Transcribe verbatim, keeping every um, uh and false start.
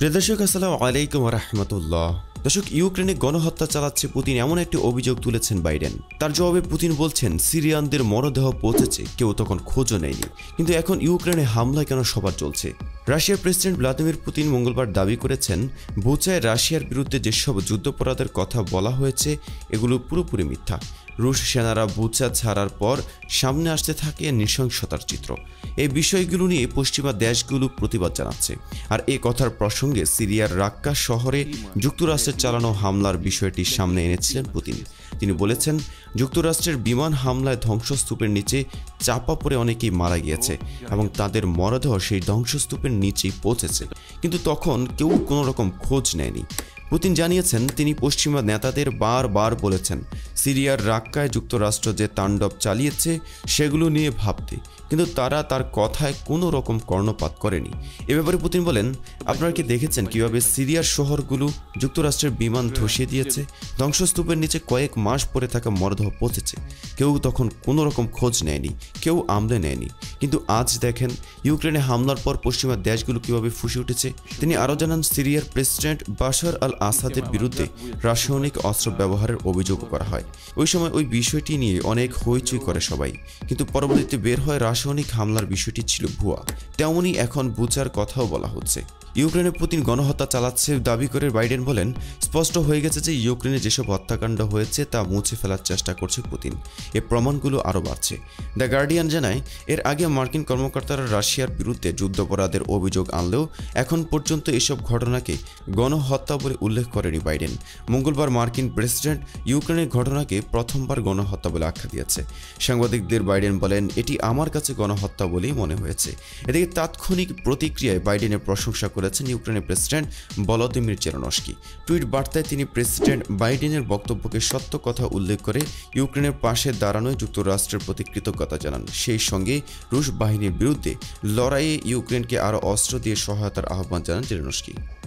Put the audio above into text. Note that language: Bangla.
প্রিয় দর্শক, আসসালামু আলাইকুম ওয়া রাহমাতুল্লাহ। দর্শক, ইউক্রেনে গণহত্যা চালাচ্ছে পুতিন এমন একটি অভিযোগ তুলেছেন বাইডেন। তার জবাবে পুতিন বলছেন, সিরিয়ানদের মরদেহ পৌঁছেছে, কেউ তখন খোঁজও নেয়নি। কিন্তু এখন ইউক্রেনে হামলা কেন সবার চলছে? রাশিয়ার প্রেসিডেন্ট ভ্লাদিমির পুতিন মঙ্গলবার দাবি করেছেন, বুচায় রাশিয়ার বিরুদ্ধে যেসব যুদ্ধাপরাধের কথা বলা হয়েছে এগুলো পুরোপুরি মিথ্যা। রুশ সেনারা বুচা ছাড়ার পর সামনে আসতে থাকে নৃশংসতার চিত্র। এই বিষয়গুলো নিয়ে পশ্চিমা দেশগুলো প্রতিবাদ জানাচ্ছে। আর এ কথার প্রসঙ্গে সিরিয়ার রাক্কা শহরে যুক্তরাষ্ট্রের চালানো হামলার বিষয়টি সামনে এনেছিলেন পুতিন। তিনি বলেছেন, যুক্তরাষ্ট্রের বিমান হামলায় ধ্বংসস্তূপের নিচে চাপা পড়ে অনেকেই মারা গিয়েছে এবং তাদের মরদেহ সেই ধ্বংসস্তূপের নিচেই পৌঁছেছে, কিন্তু তখন কেউ কোনো রকম খোঁজ নেয়নি। পুতিন জানিয়েছেন, তিনি পশ্চিমা নেতাদের বারবার বলেছেন সিরিয়ার রাক্কায় যুক্তরাষ্ট্র যে তাণ্ডব চালিয়েছে সেগুলো নিয়ে ভাবতে, কিন্তু তারা তার কথায় কোনো রকম কর্ণপাত করেনি। এ ব্যাপারে পুতিন বলেন, আপনারা কি দেখেছেন কিভাবে সিরিয়ার শহরগুলো যুক্তরাষ্ট্রের বিমান ধসিয়ে দিয়েছে? ধ্বংসস্তূপের নিচে কয়েক মাস পরে থাকা মরদেহ পৌঁছেছে, কেউ তখন কোনো রকম খোঁজ নেয়নি, কেউ আমলে নেয়নি। কিন্তু আজ দেখেন ইউক্রেনে হামলার পর পশ্চিমা দেশগুলো কিভাবে ফুসে উঠেছে। তিনি আরও জানান, সিরিয়ার প্রেসিডেন্ট বাশার আল আসাদের বিরুদ্ধে রাসায়নিক অস্ত্র ব্যবহারের অভিযোগ করা হয়। ওই সময় ওই বিষয়টি নিয়ে অনেক হইচই করে সবাই, কিন্তু পরবর্তীতে বের হয় রাসায়নিক হামলার বিষয়টি ছিল ভুয়া। তেমনই এখন বুচার কথাও বলা হচ্ছে। ইউক্রেনে পুতিন গণহত্যা চালাচ্ছে দাবি করে বাইডেন বলেন, স্পষ্ট হয়ে গেছে যে ইউক্রেনে যেসব হত্যাকাণ্ড হয়েছে তা মুছে ফেলার চেষ্টা করছে পুতিন। এ প্রমাণগুলো আরও বাড়ছে। দ্য গার্ডিয়ান জানায়, এর আগে মার্কিন কর্মকর্তারা রাশিয়ার বিরুদ্ধে যুদ্ধাপরাধের অভিযোগ আনলেও এখন পর্যন্ত এসব ঘটনাকে গণহত্যা বলে উল্লেখ করেনি বাইডেন। মঙ্গলবার মার্কিন প্রেসিডেন্ট ইউক্রেনের ঘটনাকে প্রথমবার গণহত্যা বলে আখ্যা দিয়েছে। সাংবাদিকদের বাইডেন বলেন, এটি আমার কাছে গণহত্যা বলেই মনে হয়েছে। এদিকে তাৎক্ষণিক প্রতিক্রিয়ায় বাইডেনের প্রশংসা করেছেন ইউক্রেনের প্রেসিডেন্ট ভলোদিমির জেলেনস্কি। টুইট বার্তায় তিনি প্রেসিডেন্ট বাইডেনের বক্তব্যকে সত্য কথা উল্লেখ করে ইউক্রেনের পাশে দাঁড়ানোয় যুক্তরাষ্ট্রের প্রতি কৃতজ্ঞতা জানান। সেই সঙ্গে রুশ বাহিনীর বিরুদ্ধে লড়াইয়ে ইউক্রেনকে আরও অস্ত্র দিয়ে সহায়তার আহ্বান জানান জেলেনস্কি।